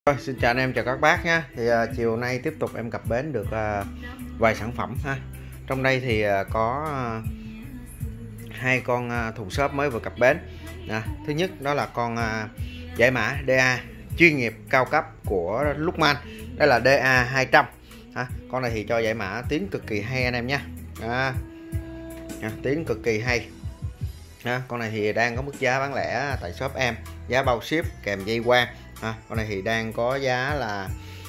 Xin chào anh em, chào các bác nhé. Thì chiều nay tiếp tục em cập bến được vài sản phẩm ha. Trong đây thì có hai con thùng xốp mới vừa cập bến. Thứ nhất đó là con giải mã DA chuyên nghiệp cao cấp của Luckman. Đây là DA 200. Con này thì cho giải mã tiếng cực kỳ hay anh em nhé. Tiếng cực kỳ hay. Con này thì đang có mức giá bán lẻ tại shop em, giá bao ship kèm dây quang. Con này thì đang có giá là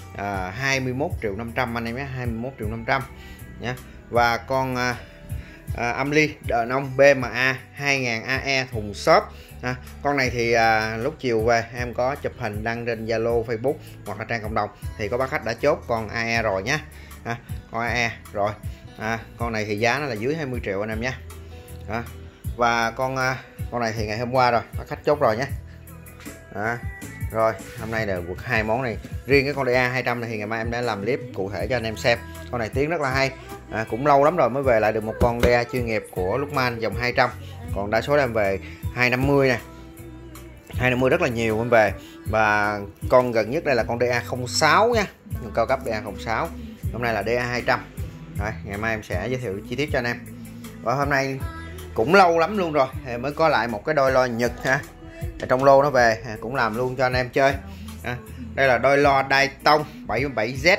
21.500.000 anh em nhé, 21.500.000 nhé. Và con Amly đờ nông BMA 2000 AE thùng xốp. Con này thì lúc chiều về em có chụp hình đăng trên Zalo, Facebook hoặc là trang cộng đồng, thì có bác khách đã chốt con AE rồi nhé. Con AE rồi. Con này thì giá nó là dưới 20 triệu anh em nhé. Và con này thì ngày hôm qua rồi bác khách chốt rồi nhé. Rồi hôm nay là quật hai món này. Riêng cái con DA 200 này thì ngày mai em đã làm clip cụ thể cho anh em xem. Con này tiếng rất là hay. Cũng lâu lắm rồi mới về lại được một con DA chuyên nghiệp của Luckman dòng 200. Còn đa số em về 250 nè, 250 rất là nhiều em về. Và con gần nhất đây là con DA 06 nha, cao cấp DA 06. Hôm nay là DA 200. Rồi, ngày mai em sẽ giới thiệu chi tiết cho anh em. Và hôm nay cũng lâu lắm luôn rồi thì mới có lại một cái đôi loa Nhật ha. Trong lô nó về cũng làm luôn cho anh em chơi. Đây là đôi loa Dayton 77Z.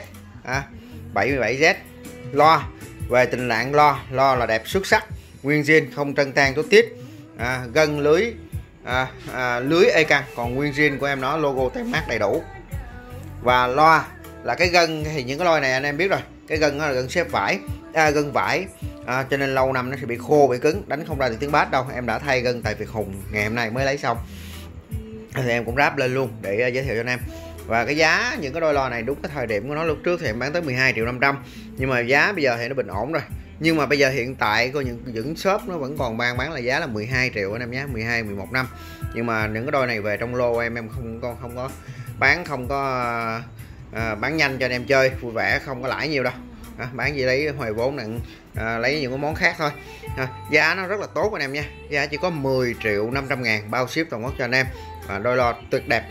77Z loa về tình trạng loa là đẹp xuất sắc, nguyên zin không trân tan tốt tiết, gân lưới lưới e căng còn nguyên zin của em, nó logo tem mát đầy đủ. Và loa là cái gân thì những cái loa này anh em biết rồi, cái gân nó là gân xếp vải, gân vải, cho nên lâu năm nó sẽ bị khô bị cứng, đánh không ra được tiếng bass đâu. Em đã thay gân tại Việt Hùng ngày hôm nay mới lấy xong, thì em cũng ráp lên luôn để giới thiệu cho anh em. Và cái giá những cái đôi loa này đúng cái thời điểm của nó lúc trước thì em bán tới 12.500.000, nhưng mà giá bây giờ thì nó bình ổn rồi. Nhưng mà bây giờ hiện tại có những shop nó vẫn còn bán là giá là 12 triệu anh em nhé, 12 11 năm. Nhưng mà những cái đôi này về trong lô em không có bán, không có bán nhanh cho anh em chơi vui vẻ, không có lãi nhiều đâu. Bán gì lấy hồi vốn nặng, lấy những cái món khác thôi. Giá nó rất là tốt anh em nha, giá chỉ có 10.500.000 bao ship toàn quốc cho anh em. Đôi loa tuyệt đẹp,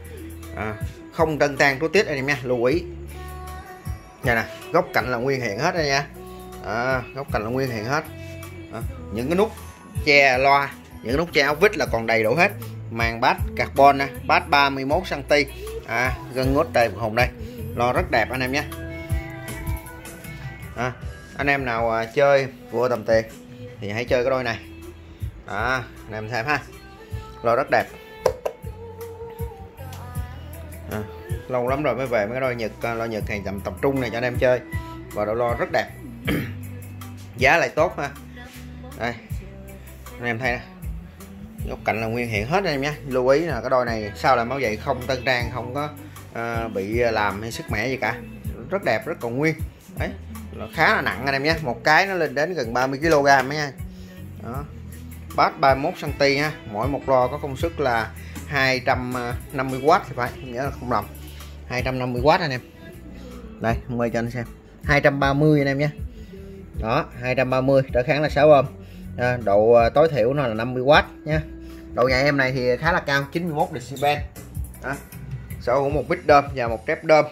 không trân tan tốt tiết anh em nha, lưu ý nha nè. Góc cạnh là nguyên hiện hết đây nha, góc cạnh là nguyên hiện hết. Những cái nút che loa, những cái nút che ốc vít là còn đầy đủ hết. Màn bass carbon nè, bass 31 cm, gân ngốt đây hồn đây, loa rất đẹp anh em nhé. Anh em nào chơi vừa tầm tiền thì hãy chơi cái đôi này. Anh em xem ha, loa rất đẹp. Lâu lắm rồi mới về mấy cái đôi Nhật, loa Nhật này tập trung này cho anh em chơi, và độ loa rất đẹp. Giá lại tốt ha. Đây anh em thấy nè, góc cạnh là nguyên hiện hết anh em nhé. Lưu ý là cái đôi này sao làm báo vậy, không tân trang, không có bị làm hay sức mẻ gì cả, rất đẹp, rất còn nguyên. Đấy, nó khá là nặng anh em nhé, một cái nó lên đến gần 30 kg nha. Bass 31 cm ha, mỗi một loa có công suất là 250W thì phải, nhớ là không lầm, 250W anh em. Đây quay cho anh xem, 230 anh em nhé. Đó, 230 trở kháng là 6 ohm. Độ tối thiểu nó là 50W nha. Độ nhạy em này thì khá là cao, 91 decibel. Sở hữu một bit đơm và một trép đơm.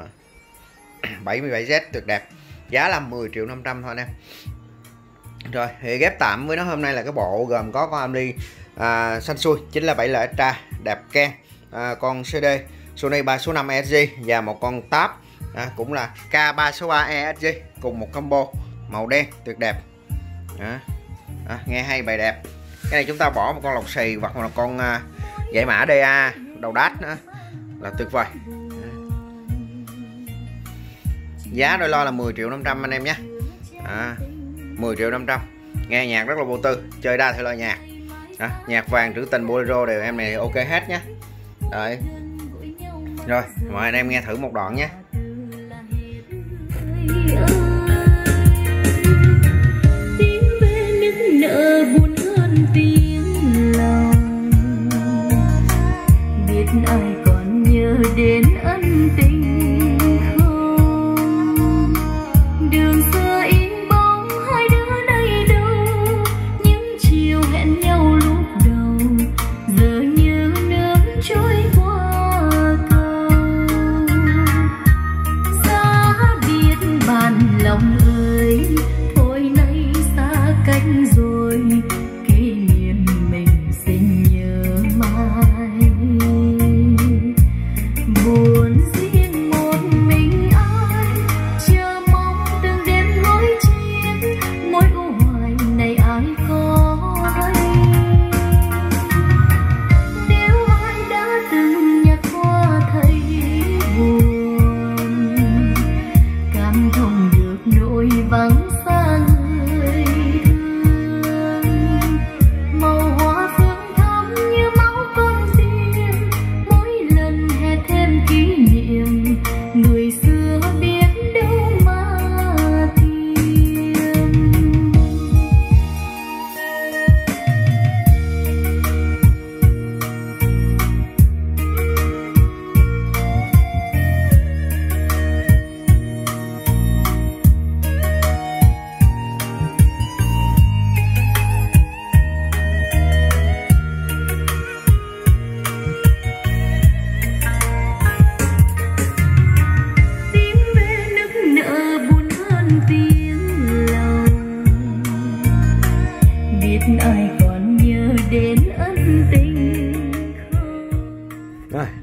77Z tuyệt đẹp. Giá là 10.500.000 thôi anh em. Rồi thì ghép tạm với nó hôm nay là cái bộ gồm có con Amly Sansui 907L Extra đẹp keng, con CD Sony 3 số 5 ESG và một con Tab cũng là K3 số 3 ESG cùng một combo màu đen tuyệt đẹp. Nghe hay bài đẹp. Cái này chúng ta bỏ một con lọc xì hoặc là con giải mã DA đầu đát nữa là tuyệt vời. Giá đôi loa là 10.500.000 anh em nhé. 10.500.000. Nghe nhạc rất là vô tư, chơi đa thể loại nhạc. Nhạc vàng, trữ tình, bolero đều em này ok hết nhé. Đấy. Rồi mời anh em nghe thử một đoạn nhé. Tiếng ve nức nở buồn hơn tiếng lòng, biết ai còn nhớ đến ân tình không? Đường xưa in bóng hai đứa đây đâu, những chiều hẹn nhau lúc đầu giờ như nước trôi qua cầu.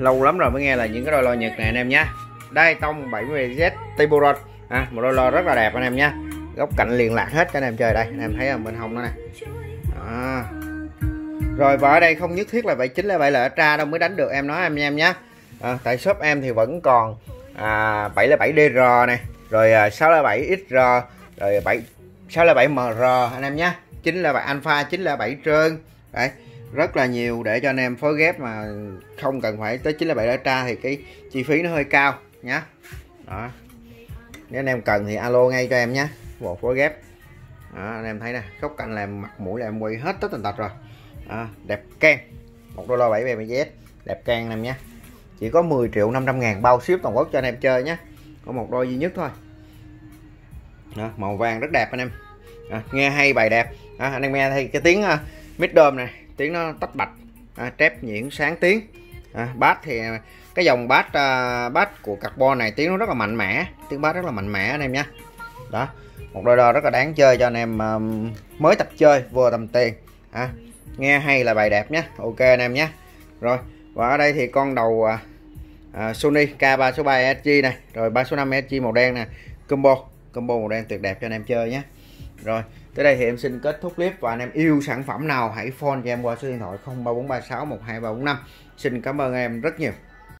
lâu lắm rồi mới nghe là những cái đôi lo Nhật này anh em nhé. Đây tông 70Z Tiburon, một đôi lo rất là đẹp anh em nhé. Góc cạnh liền lạc hết cho anh em chơi. Đây anh em thấy không, bên hông nó nè. Rồi và ở đây không nhất thiết là 79 là 7 là Extra đâu mới đánh được, em nói em nhé. Tại shop em thì vẫn còn 707DR này, rồi 607 XR, rồi 607 MR anh em nhé, 907 Alpha, 907 trơn. Đấy, rất là nhiều để cho anh em phối ghép mà không cần phải tới 907 Extra thì cái chi phí nó hơi cao nhá. Đó, nếu anh em cần thì alo ngay cho em nhé, bộ phối ghép. Đó, anh em thấy nè, góc cạnh làm mặt mũi là em quay hết tất tần tật rồi. Đẹp can, một đôi lo 7BMZ đẹp can anh em nhé, chỉ có 10.500.000 bao ship toàn quốc cho anh em chơi nhé, có một đôi duy nhất thôi. Đó, màu vàng rất đẹp anh em. Nghe hay bài đẹp. Anh em nghe thấy cái tiếng mid dome này, tiếng nó tách bạch, trép nhuyễn sáng tiếng. Bass thì cái dòng bass của carbon này tiếng nó rất là mạnh mẽ, tiếng bass rất là mạnh mẽ anh em nhé. Đó, một đôi đo rất là đáng chơi cho anh em mới tập chơi vừa tầm tiền. Nghe hay là bài đẹp nhé, ok anh em nhé. Rồi và ở đây thì con đầu Sony K3 số 3 ESG này, rồi 3 số 5 ESG màu đen nè, combo màu đen tuyệt đẹp cho anh em chơi nhé. Rồi tới đây thì em xin kết thúc clip, và anh em yêu sản phẩm nào hãy phone cho em qua số điện thoại 0343612345. Xin cảm ơn em rất nhiều.